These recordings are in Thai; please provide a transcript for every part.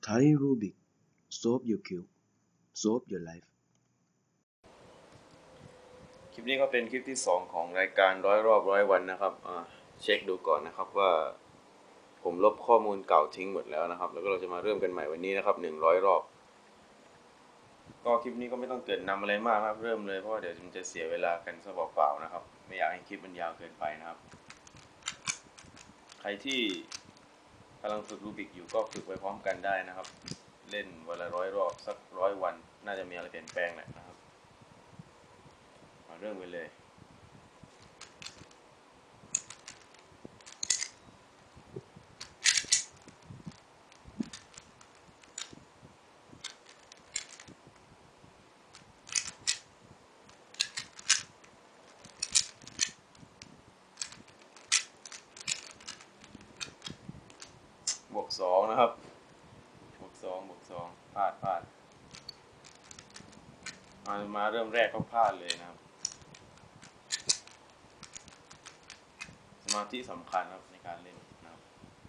Thai Rubik solve your cube solve your life คลิปนี้ก็เป็นคลิปที่2ของรายการ100 รอบ 100 วันนะครับเช็คดูก่อนนะครับว่าผมลบข้อมูลเก่าทิ้งหมดแล้วนะครับแล้วก็เราจะมาเริ่มกันใหม่วันนี้นะครับ100 รอบก็คลิปนี้ก็ไม่ต้องเกริ่นนำอะไรมากครับเริ่มเลยเพราะว่าเดี๋ยวมันจะเสียเวลากันซะเปล่าๆนะครับไม่อยากให้คลิปมันยาวเกินไปนะครับใครที่กำลังฝึกรูบิกอยู่ก็ฝึกไปพร้อมกันได้นะครับเล่นวันละ100 รอบสัก100 วันน่าจะมีอะไรเปลี่ยนแปลงแหละนะครับมาเริ่มกันเลยบวก2นะครับบวก2พลาดมาเริ่มแรกก็พลาดเลยนะครับสมาธิสำคัญครับในการเล่นนะครับ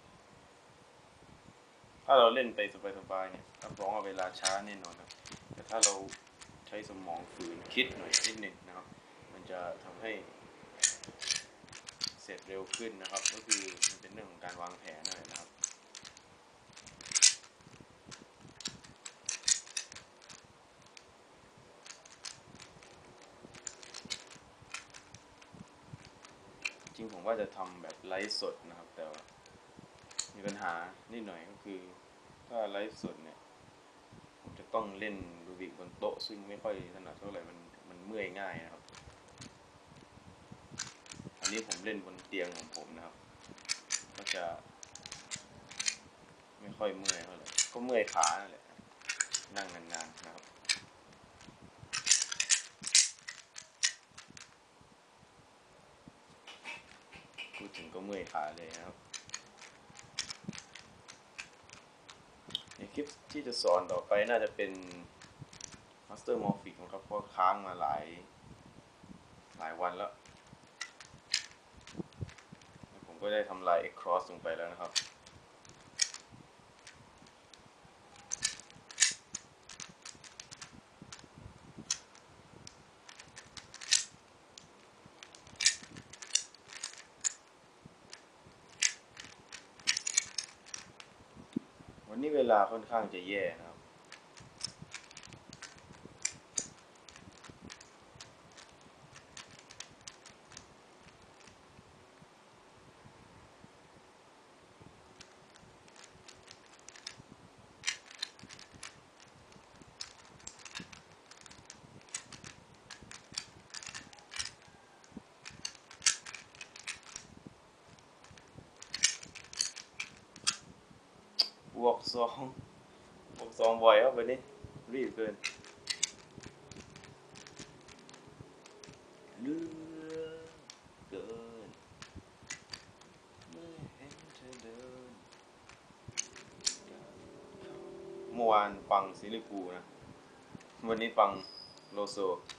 ถ้าเราเล่นไปสบายๆเนี่ยรับรองว่าเวลาช้าแน่นอนครับแต่ถ้าเราใช้สมองฝืนคิดหน่อยนิดหนึ่งนะครับมันจะทำให้เสร็จเร็วขึ้นนะครับก็คือมันเป็นเรื่องของการวางแผนนั่นแหละนะครับจริงผมว่าจะทำแบบไลฟ์สดนะครับแต่ว่ามีปัญหานิดหน่อยก็คือถ้าไลฟ์สดเนี่ยผมจะต้องเล่นรูบิกบนโต๊ะซึ่งไม่ค่อยถนัดเท่าไหร่มันเมื่อยง่ายนะครับอันนี้ผมเล่นบนเตียงของผมนะครับก็จะไม่ค่อยเมื่อยเท่าไหร่ก็เมื่อยขานั่นแหละนั่งนานๆนะครับพูดถึงก็เมื่อยขาเลยนะครับในคลิปที่จะสอนต่อไปน่าจะเป็น Master Morphic นะครับเพราะค้างมาหลายวันแล้วผมก็ได้ทำลาย X-Cross ลงไปแล้วนะครับวันนี้เวลาค่อนข้างจะแย่นะครับบวกสองบ่อยครับวันนี้รีบเกินเลือเกินเมื่อเห็นเธอเดินเมื่อวานฟังซิลิฟูนะวันนี้ฟังโลโซ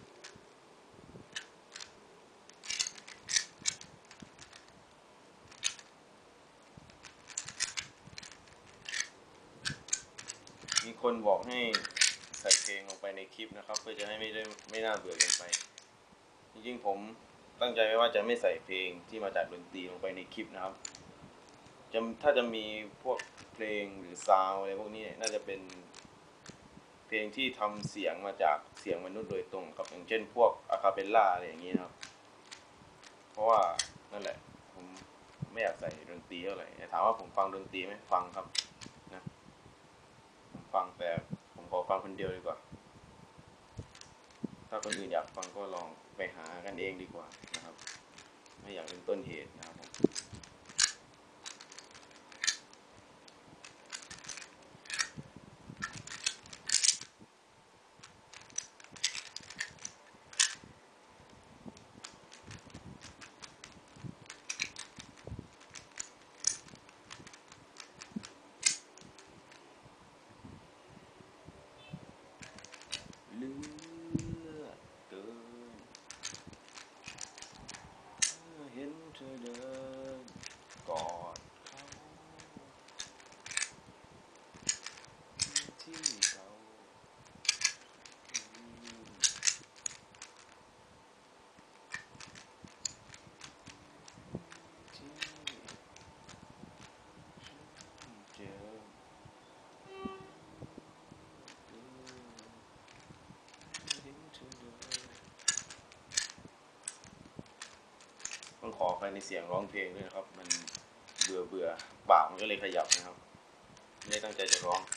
มีคนบอกให้ใส่เพลงลงไปในคลิปนะครับเพื่อจะให้ไม่น่าเบื่อเกินไปจริงๆผมตั้งใจไว้ว่าจะไม่ใส่เพลงที่มาจากดนตรีลงไปในคลิปนะครับถ้าจะมีพวกเพลงหรือซาวอะไรพวกนี้น่าจะเป็นเพลงที่ทำเสียงมาจากเสียงมนุษย์โดยตรงครับอย่างเช่นพวกอะคาเปลล่าอะไรอย่างนี้นะครับเพราะว่านั่นแหละผมไม่อยากใส่ดนตรีเท่าไหร่ถามว่าผมฟังดนตรีไหมฟังครับนะผมฟังแต่ผมขอฟังคนเดียวดีกว่าถ้าคนอื่นอยากฟังก็ลองไปหากันเองดีกว่านะครับไม่อยากเป็นต้นเหตุนะครับเลือเกินเห็นเธอเดิายในเสียงร้องเพลงด้วยนะครับมันเบื่อปากมันก็เลยขยับนะครับไม่ได้ตั้งใจจะร้อง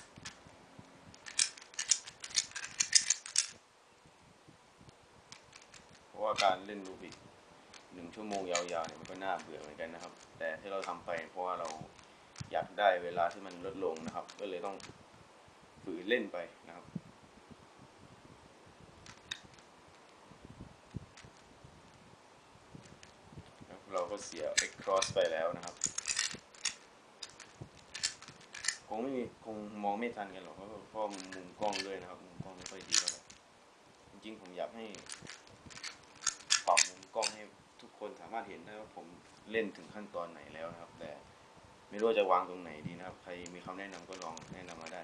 เพราะว่าการเล่นรูบิก1 ชั่วโมงยาวๆเนี่ยมันก็น่าเบื่อเหมือนกันนะครับแต่ที่เราทำไปเพราะว่าเราอยากได้เวลาที่มันลดลงนะครับก็เลยต้องฝืนเล่นไปนะครับเราก็เสีย X-Cross ไปแล้วนะครับคงมองไม่ทันกันหรอกเพราะมุมกล้องด้วยนะครับมุมกล้องไม่ค่อยดีเท่าไหร่จริงๆผมอยากให้ปรับมุมกล้องให้ทุกคนสามารถเห็นได้ว่าผมเล่นถึงขั้นตอนไหนแล้วนะครับแต่ไม่รู้จะวางตรงไหนดีนะครับใครมีคำแนะนำก็ลองแนะนำมาได้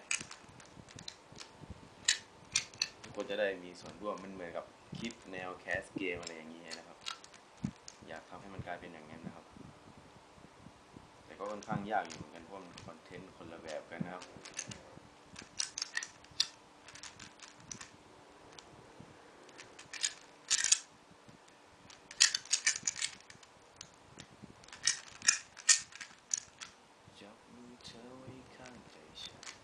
ทุกคนจะได้มีส่วนร่วมมันเหมือนกับคลิปแนวแคสเกมอะไรอย่างนี้นะครับอยากทำให้มันกลายเป็นอย่างนั้นนะครับแต่ก็ค่อนข้างยากอยู่เหมือนกันเพราะมันคอนเทนต์คนละแบบกันนะครับจับมือเธอไว้ข้างใจฉัน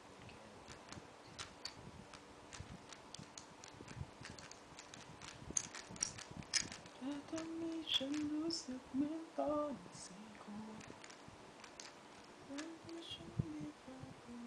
เธอทำให้ฉันรู้สึกเหมือนตอน4 ขวบฉันมีความเป็น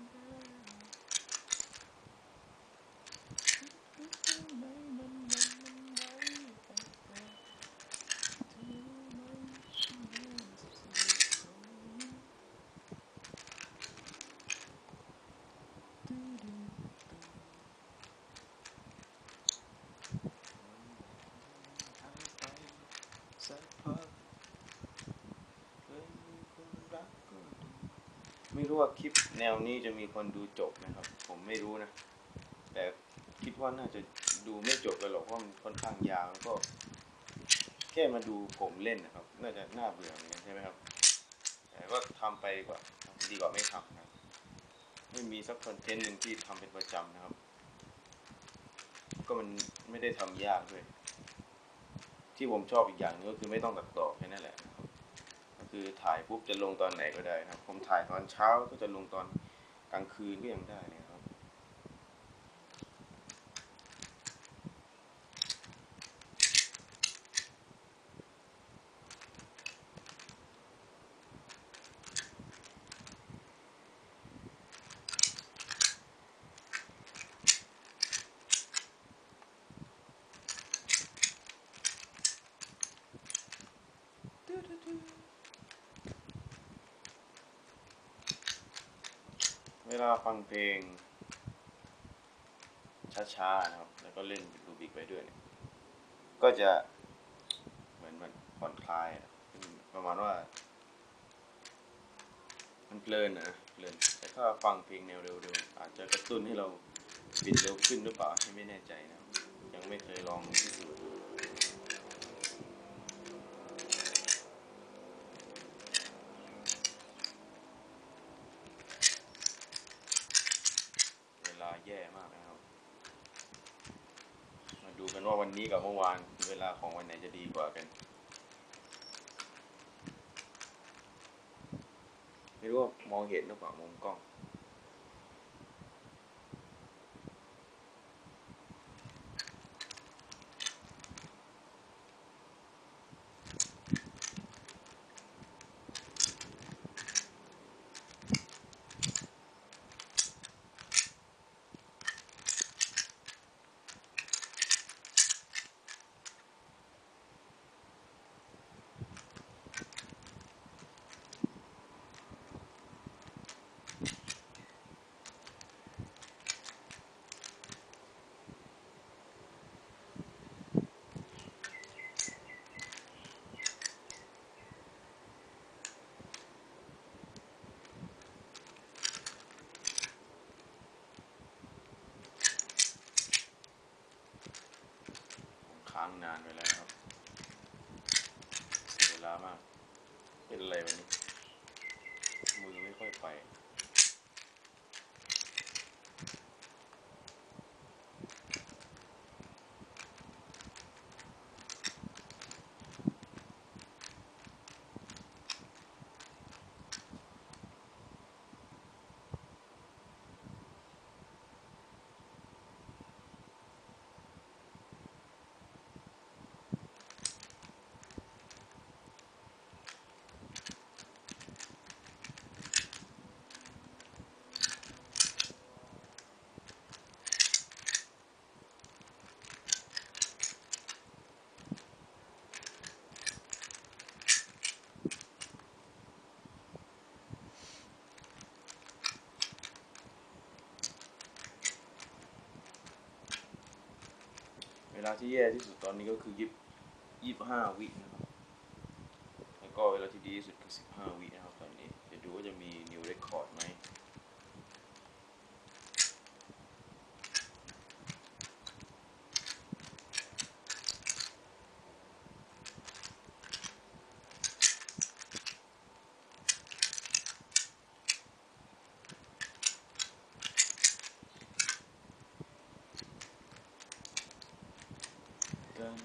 ไม่รู้ว่าคลิปแนวนี้จะมีคนดูจบนะครับผมไม่รู้นะแต่คิดว่าน่าจะดูไม่จบกันหรอกเพราะมันค่อนข้างยาวแล้วก็แค่มาดูผมเล่นนะครับน่าจะน่าเบื่อเหมือนกันใช่ไหมครับแต่ก็ทำไปดีกว่าไม่ทำนะไม่มีสักคอนเทนต์หนึ่งที่ทำเป็นประจำนะครับก็มันไม่ได้ทำยากด้วยที่ผมชอบอีกอย่างนึงก็คือไม่ต้องตัดต่อแค่นั้นแหละนะครับก็คือถ่ายปุ๊บจะลงตอนไหนก็ได้นะครับผมถ่ายตอนเช้าก็จะลงตอนกลางคืนก็ยังได้นะครับเวลาฟังเพลงช้าๆนะครับแล้วก็เล่นรูบิกไปด้วยเนี่ยก็จะเหมือนมันผ่อนคลายประมาณว่ามันเพลินนะเพลินแต่ถ้าฟังเพลงแนวเร็วๆอาจจะกระตุ้นให้เราบิดเร็วขึ้นหรือเปล่าไม่แน่ใจนะยังไม่เคยลองพิสูจน์ดูเวลาแย่มากนะครับมาดูกันว่าวันนี้กับเมื่อวานเวลาของวันไหนจะดีกว่ากันไม่รู้ว่ามองเห็นหรือเปล่ามุมกล้องค้างนานไปแล้วครับเวลามากเป็นอะไรวันนี้มือไม่ค่อยไปลาที่แย่ที่สุดตอนนี้ก็คือ25 วินะครับแล้วก็เวลาที่ดีที่สุดคือ15 วินะครับตอนนี้จะดูว่าจะมี new record ไหมกัน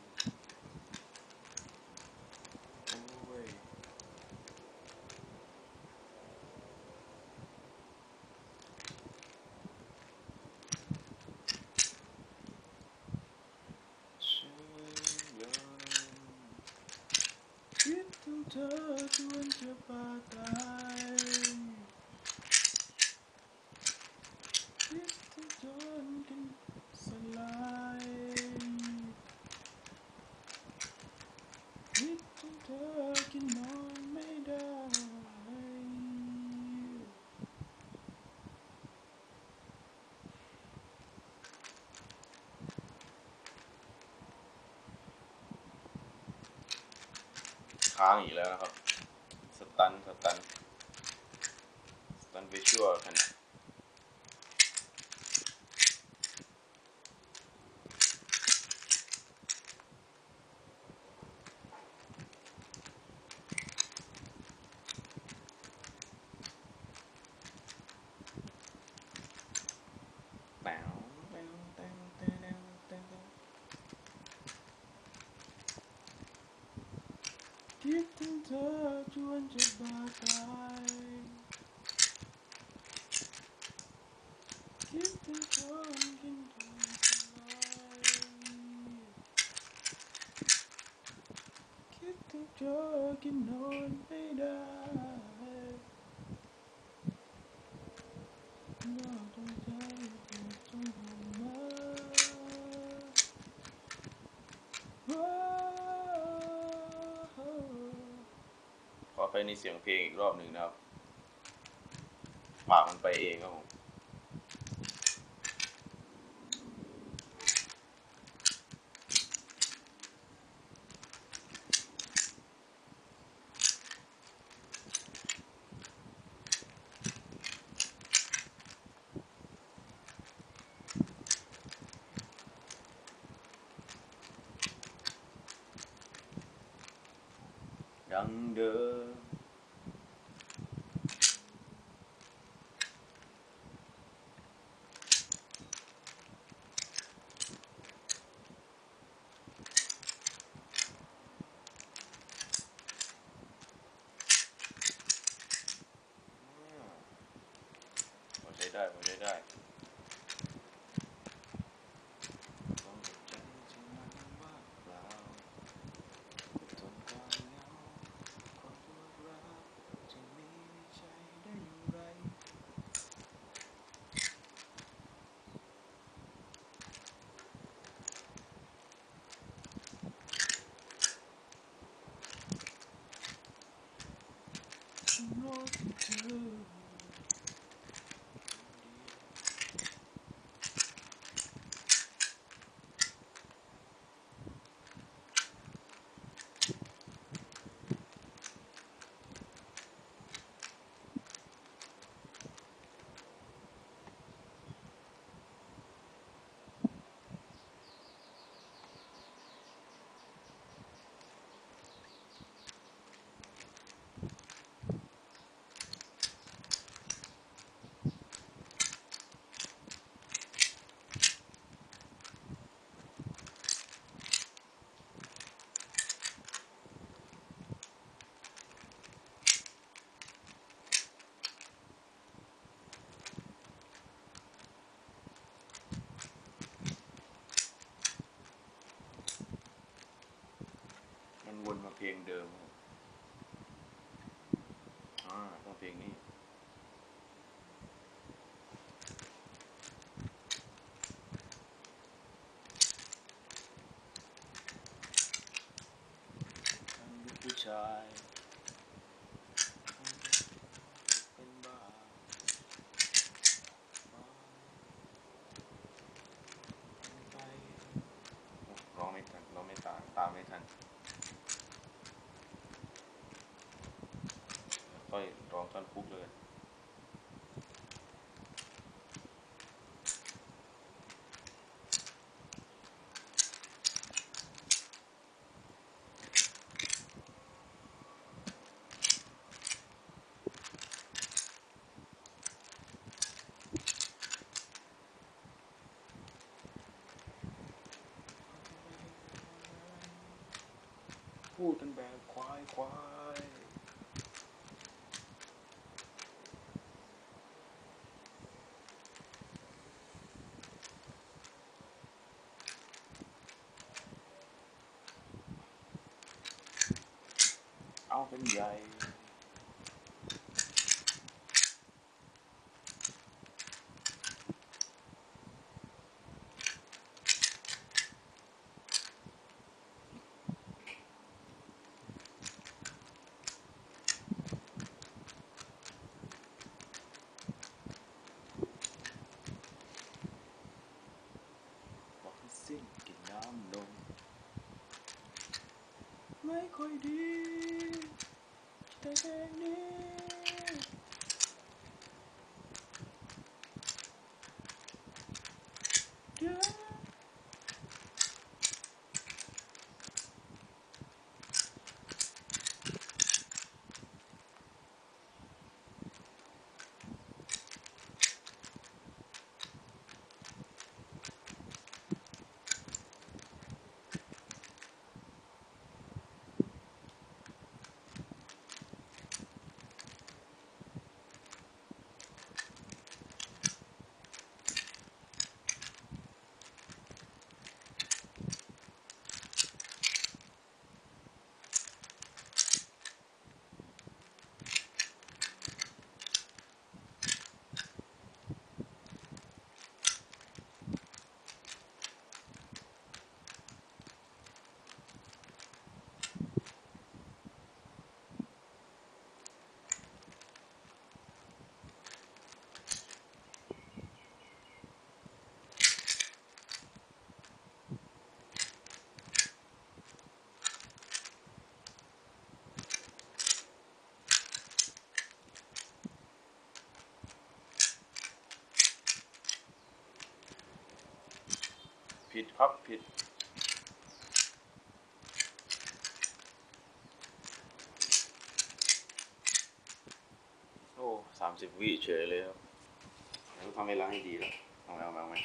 โอ้ยฉันยังคิดถึงเธอจนจะบาดตายคิดถึงจนกันสลายคิดถึงเธอกินนอนไม่ได้ค้างอีกแล้วนะครับสตันไปชั่วขนาดคิดถึงเธอจนจะบาดตายคิดถึงจนกินจนสลายคิดถึงเธอกินนอนไม่ได้น่าจงใจปวดจนหัวมาขอไปในเสียงเพลงอีกรอบหนึ่งนะครับปากมันไปเองครับผมดังเดิมพอใช้ได้ต้องใจที่มันว่างเปล่าทนความเหงาความปวดร้าวจะมีในใจได้อย่างไรฉันรอที่เธอมันวนมาเพลงเดิมต้องเพลงนี้ฉันเป็นผู้ชายเป็นบ้าไปามไม่ทันค่อยร้องท่อนคุกเลยพูดกันแบบควายเอาเป็นใหญ่บอกให้สิ้นกินน้ำนมไม่ค่อยดีแต่แค่นี้เดี๋ยวผิดครับผิดโอ้30 วิเฉยเลยครับแล้วทำเวลาให้ดีแล้วเอาไหม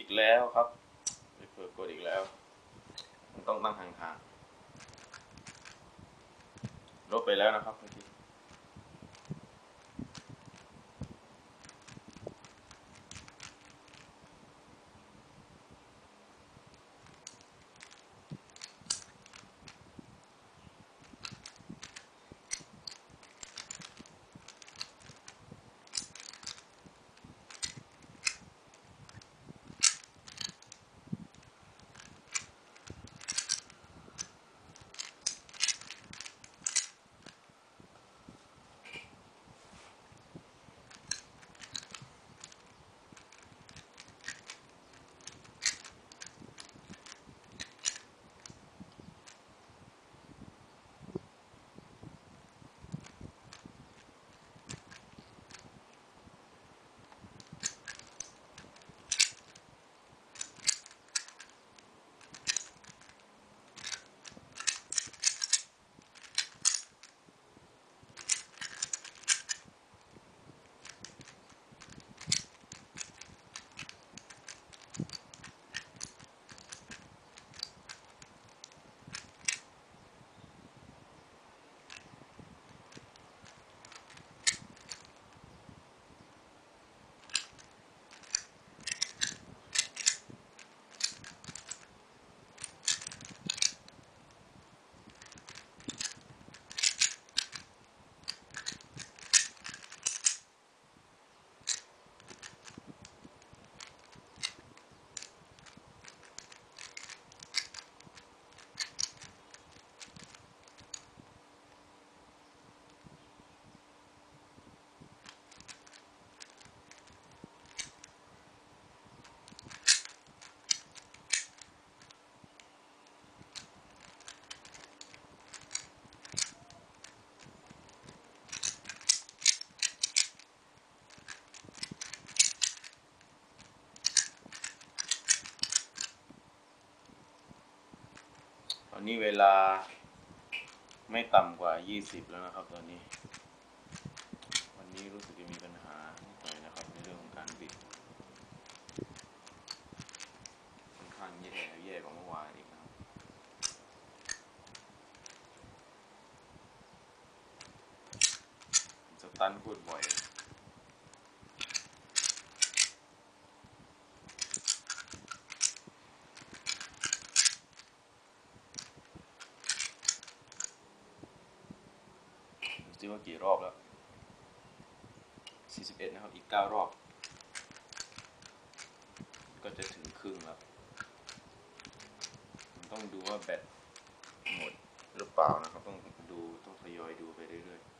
อีกแล้วครับไปเปิดกดอีกแล้วมันต้องตั้งห่างๆลบไปแล้วนะครับเมื่อกี้ตอนนี้เวลาไม่ต่ำกว่า20แล้วนะครับตอนนี้วันนี้รู้สึกจะมีปัญหาหน่อยนะครับในเรื่องของการบิดค่อนข้างแย่กว่าเมื่อวานอีกนะครับสตันพูดบ่อยดูสิว่ากี่รอบแล้ว41นะครับอีก9รอบก็จะถึงครึ่งแล้วต้องดูว่าแบตหมดหรือเปล่านะครับต้องทยอยดูไปเรื่อยๆ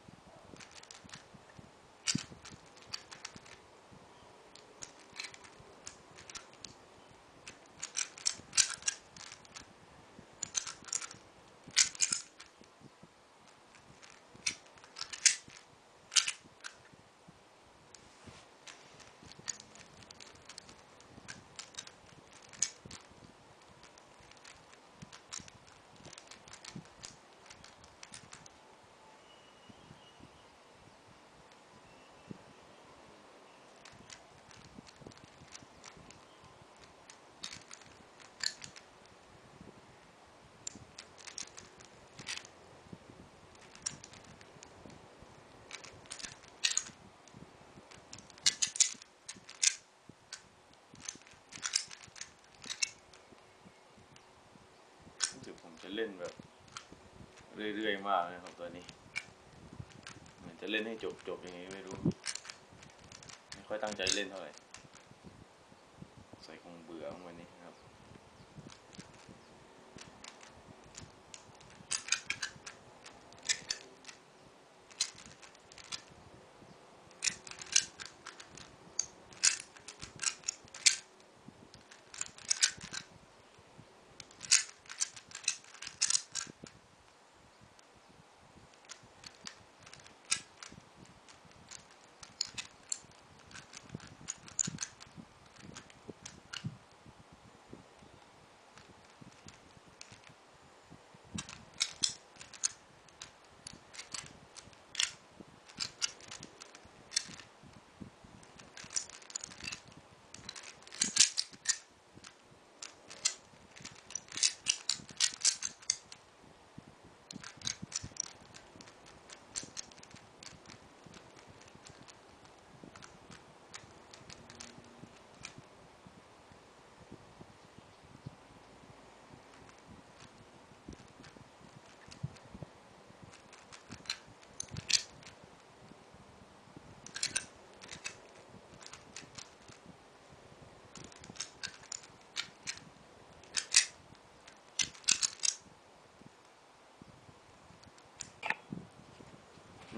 ผมจะเล่นแบบเรื่อยๆมากเลยครับตัวนี้เหมือนจะเล่นให้จบยังไงไม่รู้ไม่ค่อยตั้งใจเล่นเท่าไหร่ใส่คงเบื่อวันนี้ครับ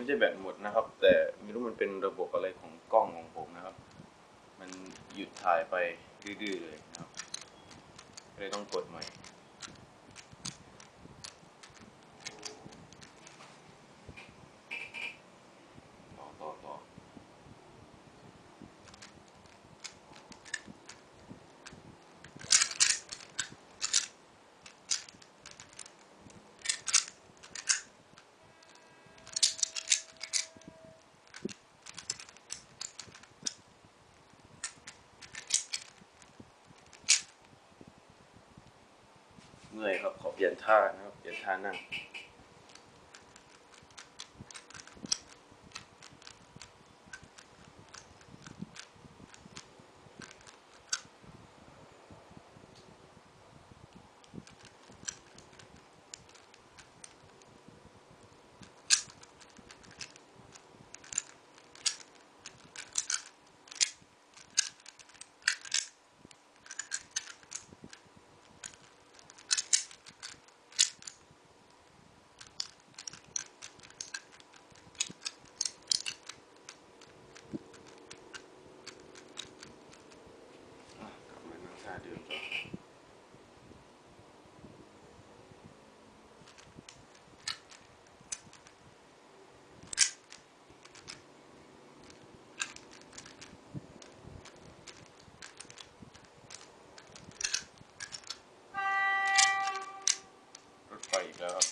ใช่แบตหมดนะครับแต่ไม่รู้มันเป็นระบบอะไรของกล้องของผมนะครับมันหยุดถ่ายไปดื้อๆเลยนะครับเลยต้องกดใหม่ต่อเมื่อยครับขอเปลี่ยนท่านะครับเปลี่ยนท่านั่งกลับมานั่งท่าเดิมต่อรถไฟอีกแล้วครับ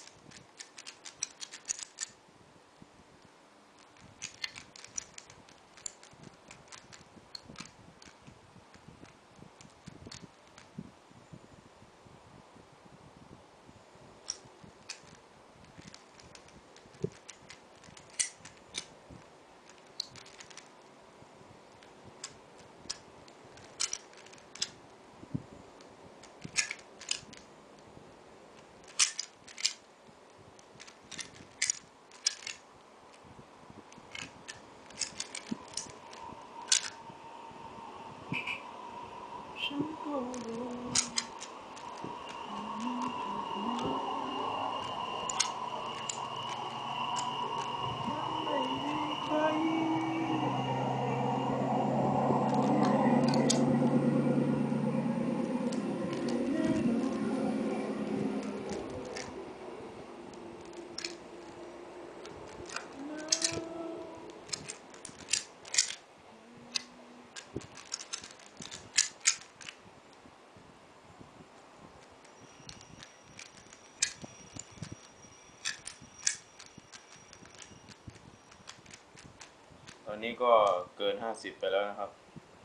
ตอนนี้ก็เกิน50ไปแล้วนะครับ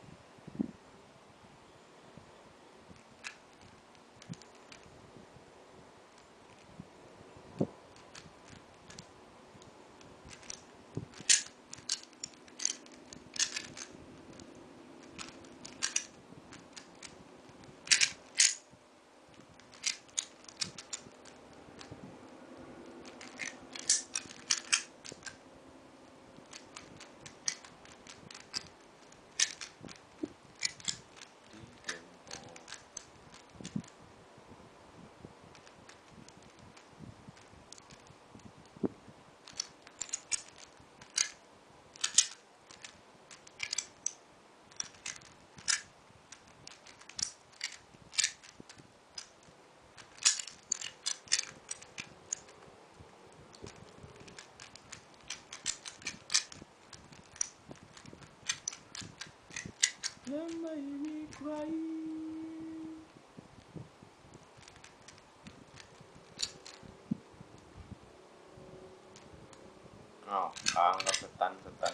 และไม่มีใครค้างครับสตัน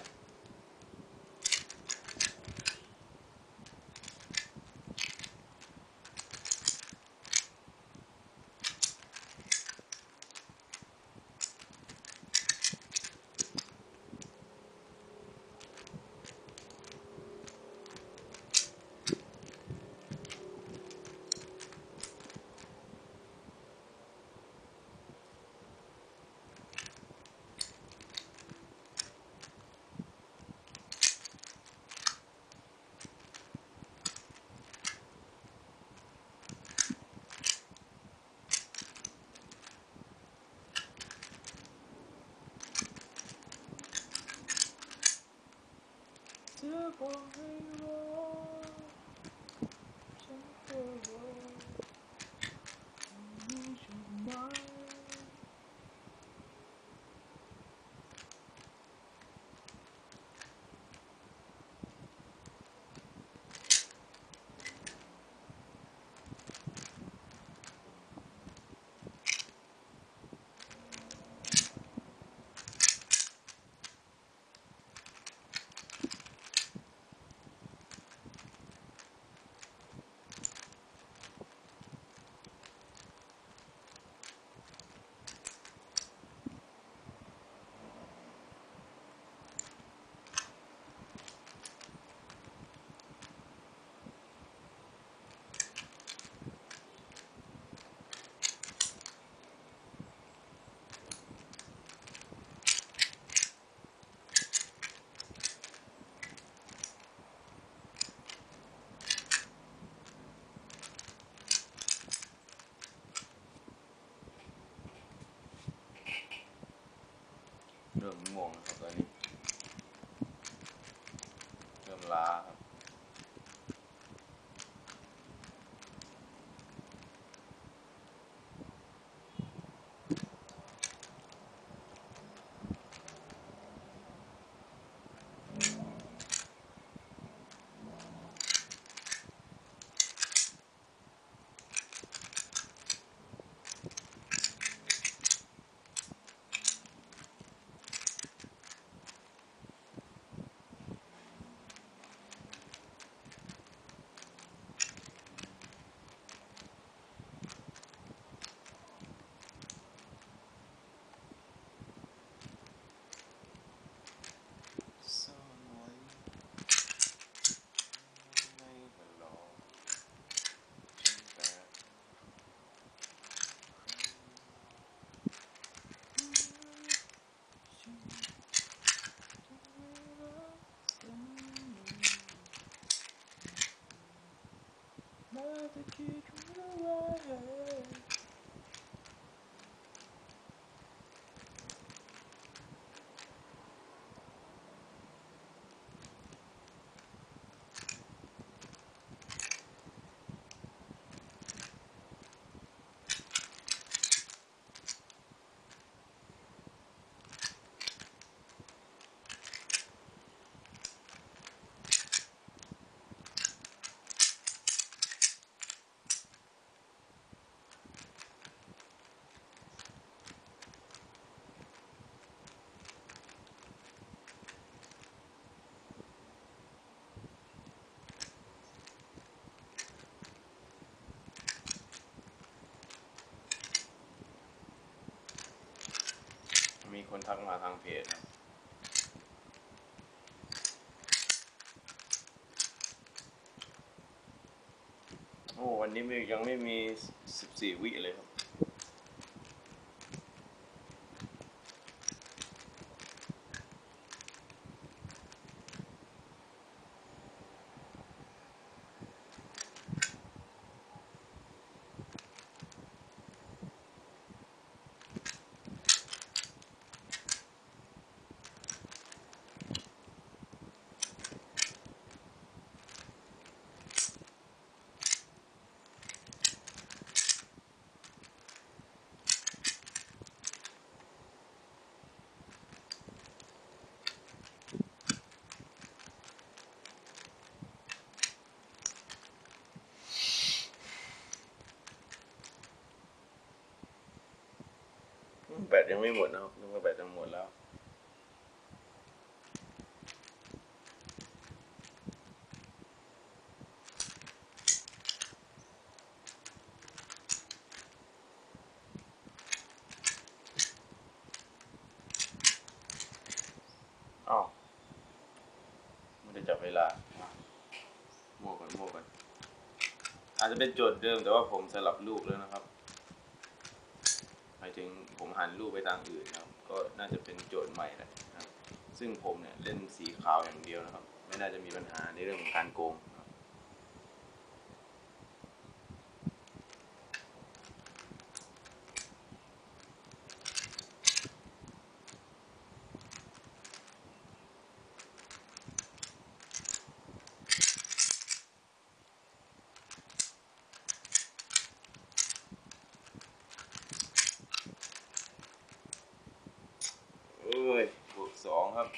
จะคิดว่ามีคนทักมาทางเพจครับโอ้วันนี้ยังไม่มี14 วิเลยครับแบตยังไม่หมดนะครับนึกว่าแบตจะหมดแล้วอ้าวไม่ได้จับเวลามั่วกันอาจจะเป็นโจทย์เดิมแต่ว่าผมสลับรูปแล้วนะครับหมายถึงผมหันรูปไปทางอื่นนะครับก็น่าจะเป็นโจทย์ใหม่แหละนะครับซึ่งผมเนี่ยเล่นสีขาวอย่างเดียวนะครับไม่น่าจะมีปัญหาในเรื่องของการโกงนะครับเอ้ยบวก2ครับ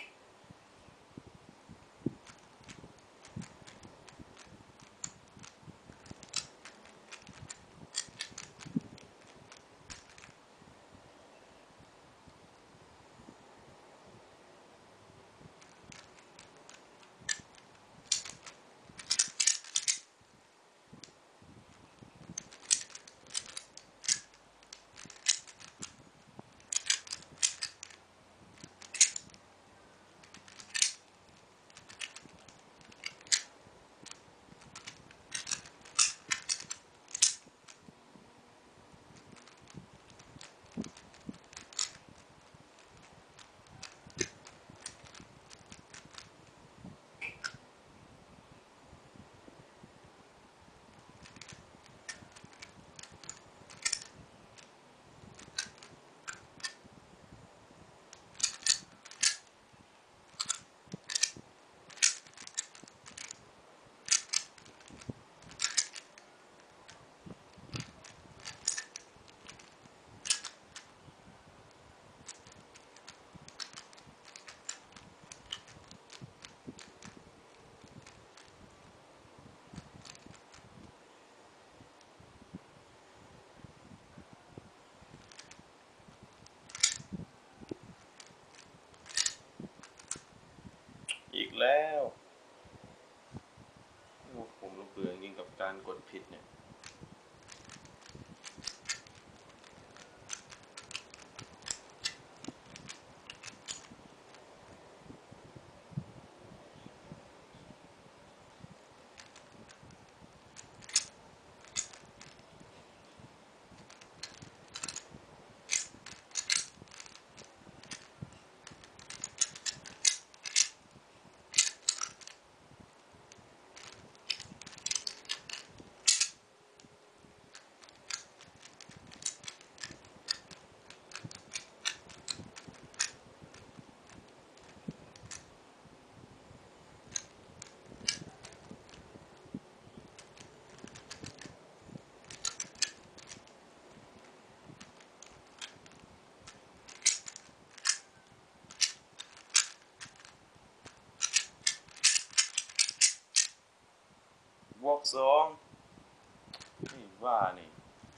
อีกแล้วผมเบื่อจริงกับการกดผิดเนี่ยวอล์ก2นี่ว่านี่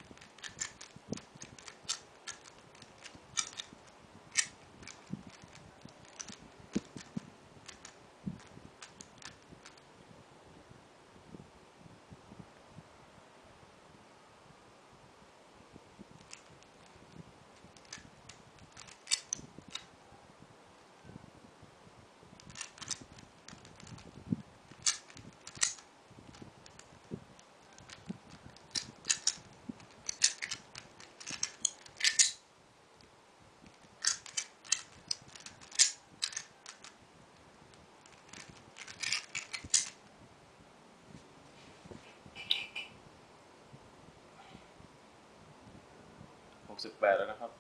68แล้วนะครับ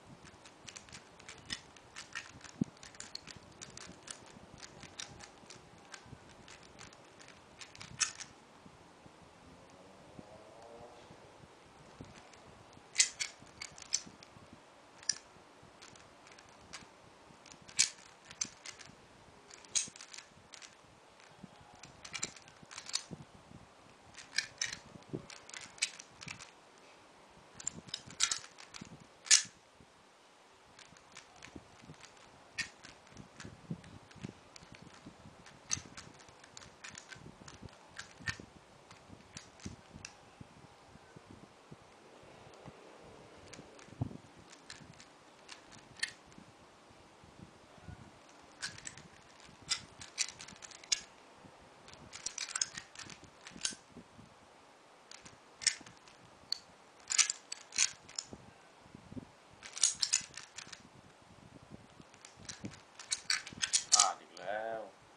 อีกแล้ว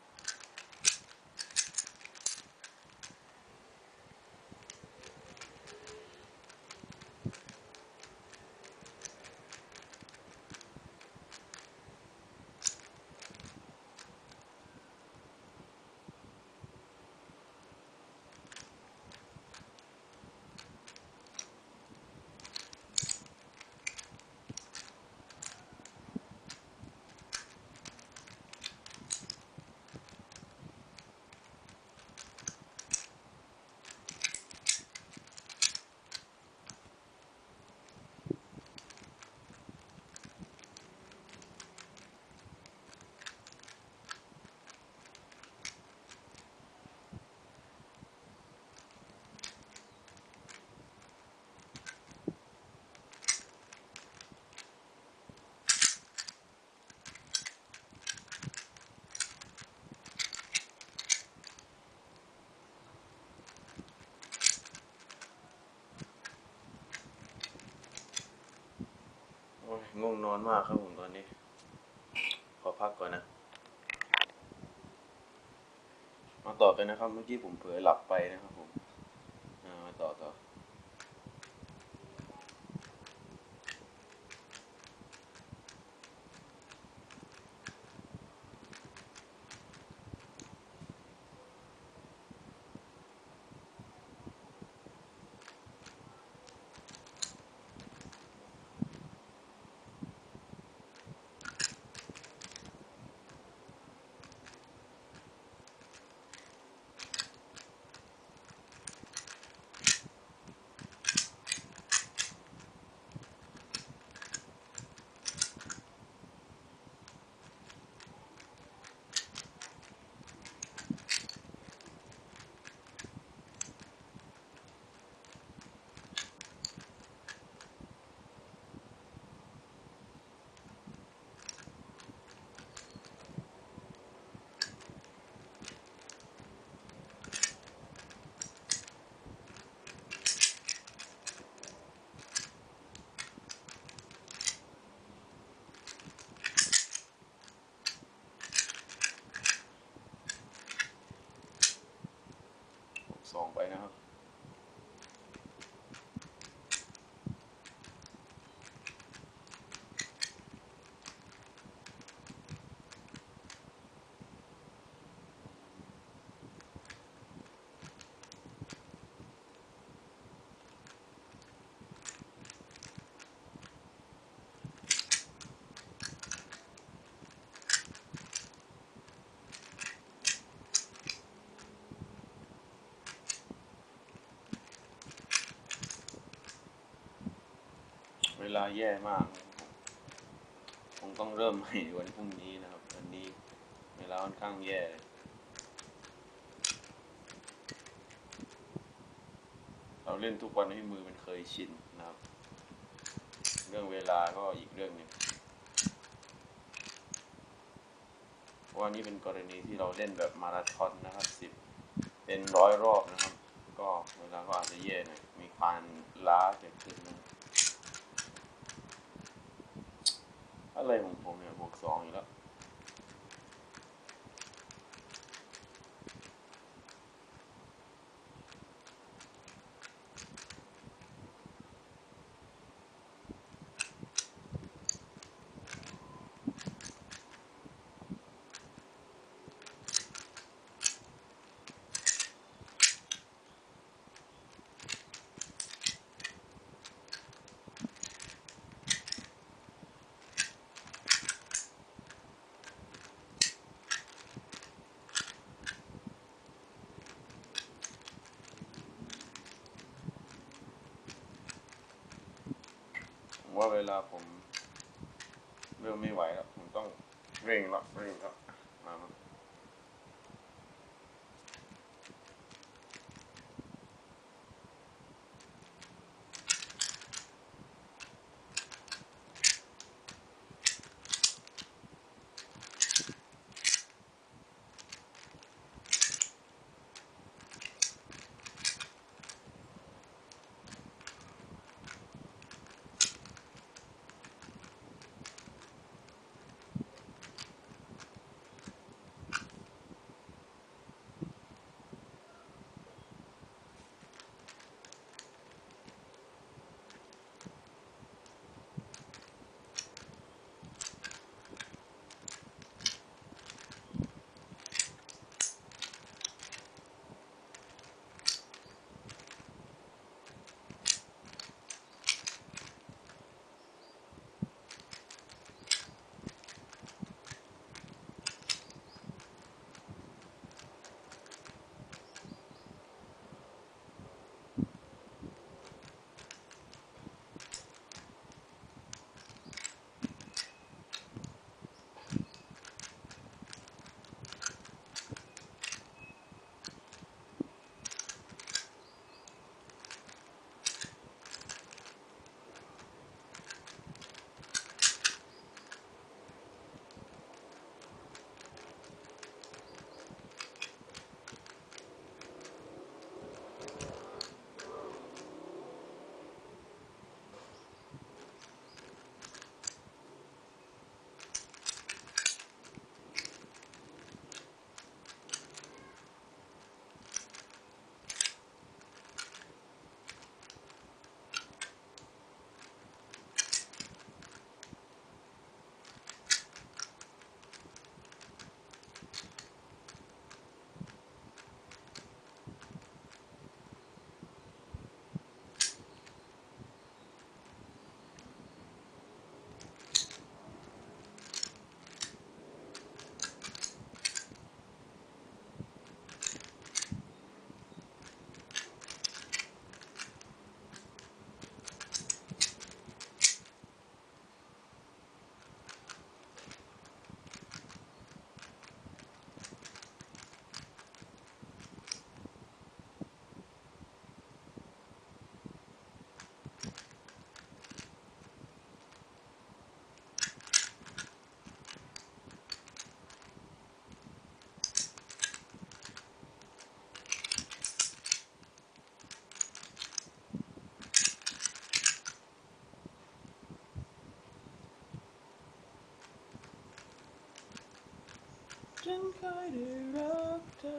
ง่วงนอนมากครับผมตอนนี้ขอพักก่อนนะมาต่อกันนะครับเมื่อกี้ผมเผลอหลับไปนะครับผมมาต่อ2ไปนะครับลาแย่มากคงต้องเริ่มใหม่วันพรุ่งนี้นะครับวันนี้เวลาค่อนข้างแย่เราเล่นทุกวันให้มือมันเคยชินนะครับเรื่องเวลาก็อีกเรื่องหนึ่งเพราะว่านี่เป็นกรณีที่เราเล่นแบบมาราธอนนะครับ10เป็น100 รอบนะครับก็เวลาก็อาจจะแย่หน่อยมีความล้าเกิดขึ้นนะอะไรของผมเนี่ยบวก2อีกแล้วว่าเวลาผมเริ่มไม่ไหวแล้วผมต้องเร่งแล้วมาฉันเคยได้รักเธอ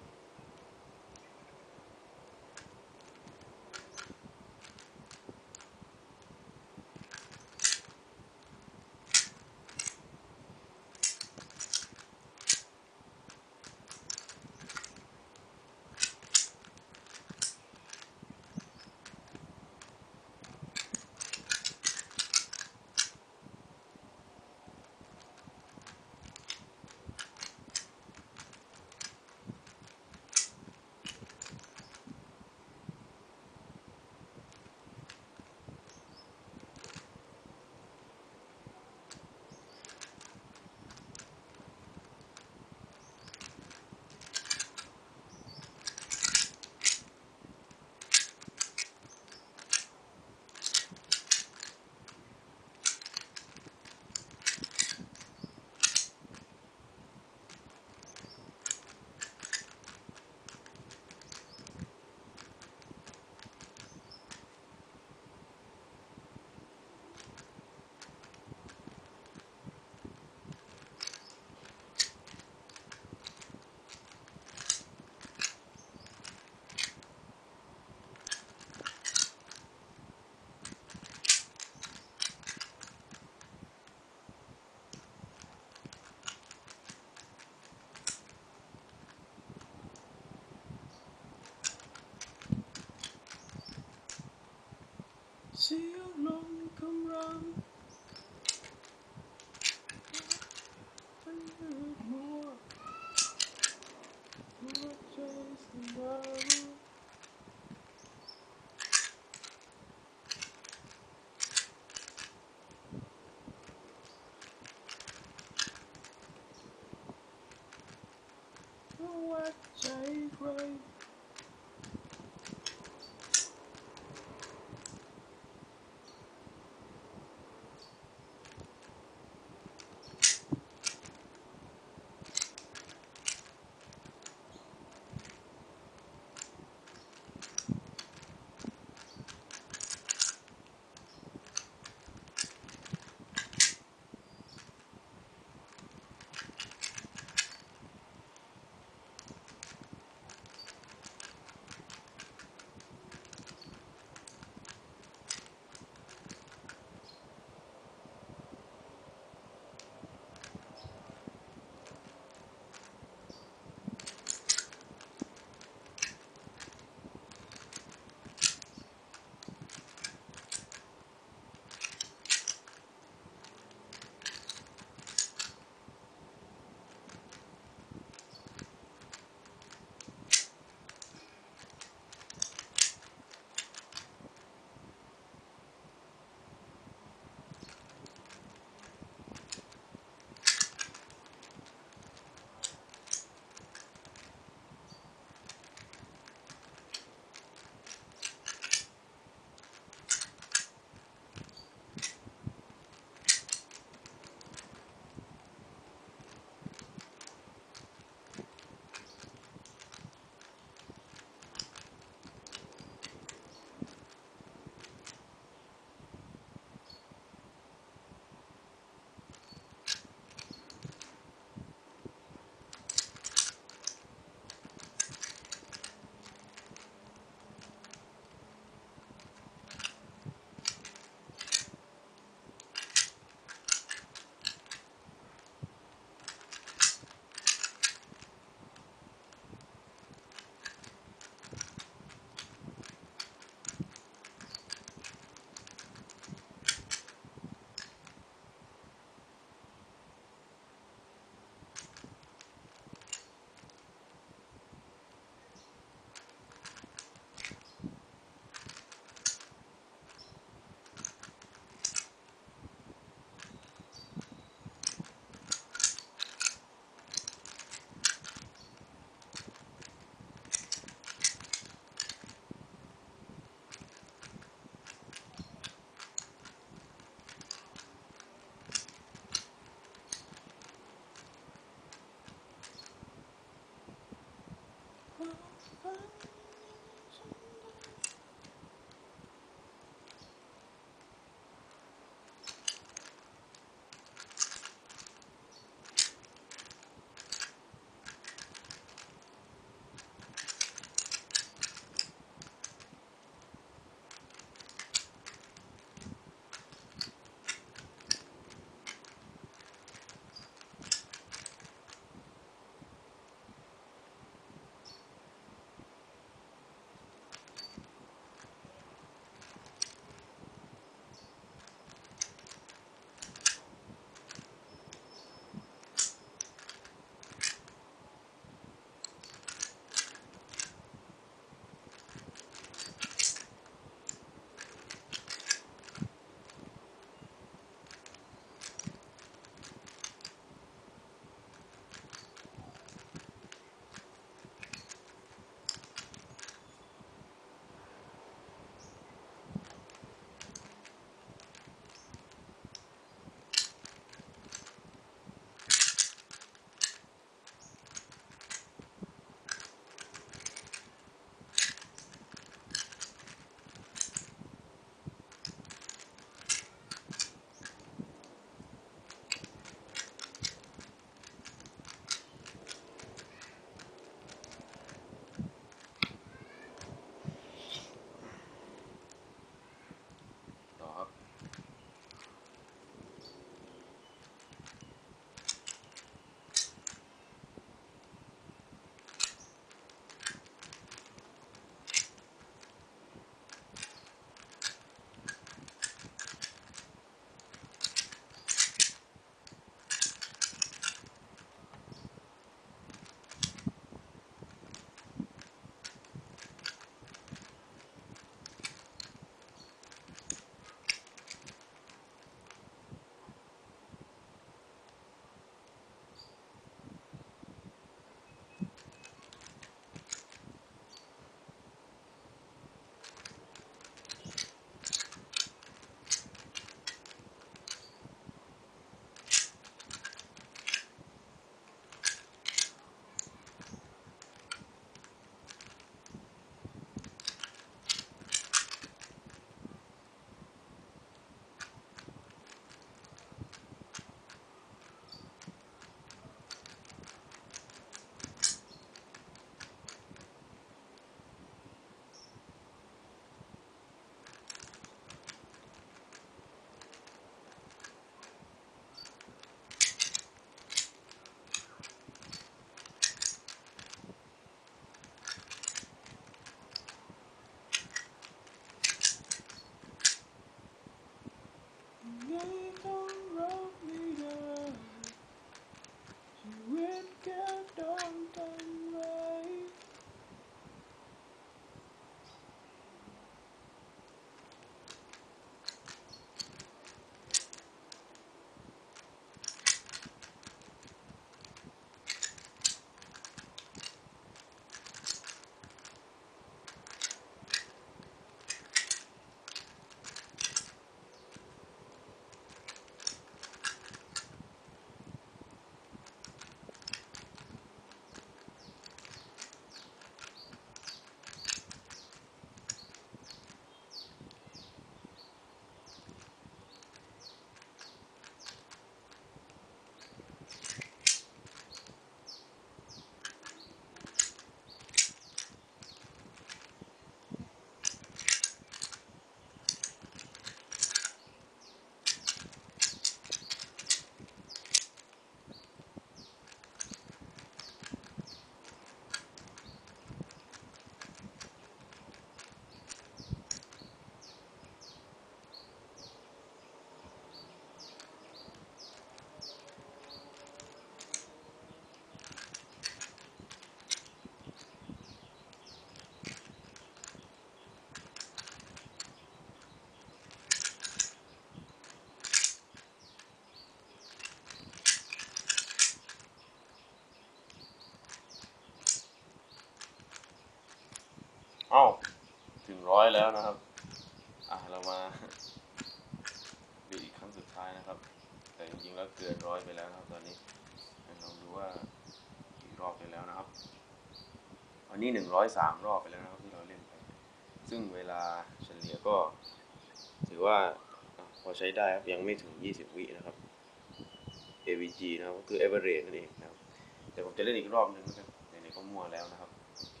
เอ้าถึง100แล้วนะครับเรามาดูอีกครั้งสุดท้ายนะครับ แต่จริงๆแล้วเกิน100ไปแล้วนะครับตอนนี้ลองดูว่ากี่รอบไปแล้วนะครับวันนี้103รอบไปแล้วนะครับที่เราเล่นไปซึ่งเวลาเฉลี่ยก็ถือว่าพอใช้ได้ครับยังไม่ถึง20วินะครับ AVG นะครับก็คือ average นั่นเองนะครับแต่ผมจะเล่นอีกรอบนึงนะครับไหนๆก็มั่วแล้วนะครับโอเค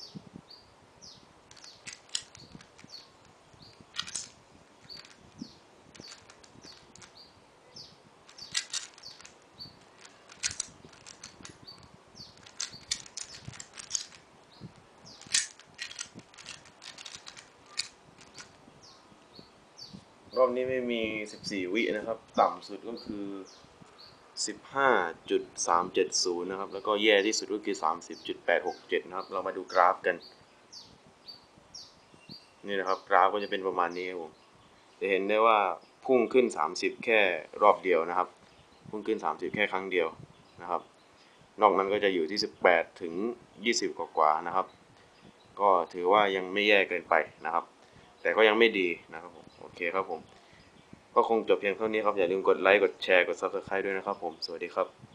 รอบนี้ไม่มี14วินะครับต่ำสุดก็คือ15.370นะครับแล้วก็แย่ที่สุดก็คือ30.867นะครับเรามาดูกราฟกันนี่นะครับกราฟก็จะเป็นประมาณนี้ครับผมจะเห็นได้ว่าพุ่งขึ้น30แค่รอบเดียวนะครับพุ่งขึ้น30แค่ครั้งเดียวนะครับนอกนั้นก็จะอยู่ที่18ถึง20กว่าๆนะครับก็ถือว่ายังไม่แย่เกินไปนะครับแต่ก็ยังไม่ดีนะครับผมโอเคครับผมก็คงจบเพียงเท่านี้ครับอย่าลืมกดไลค์กดแชร์กด Subscribe ด้วยนะครับผมสวัสดีครับ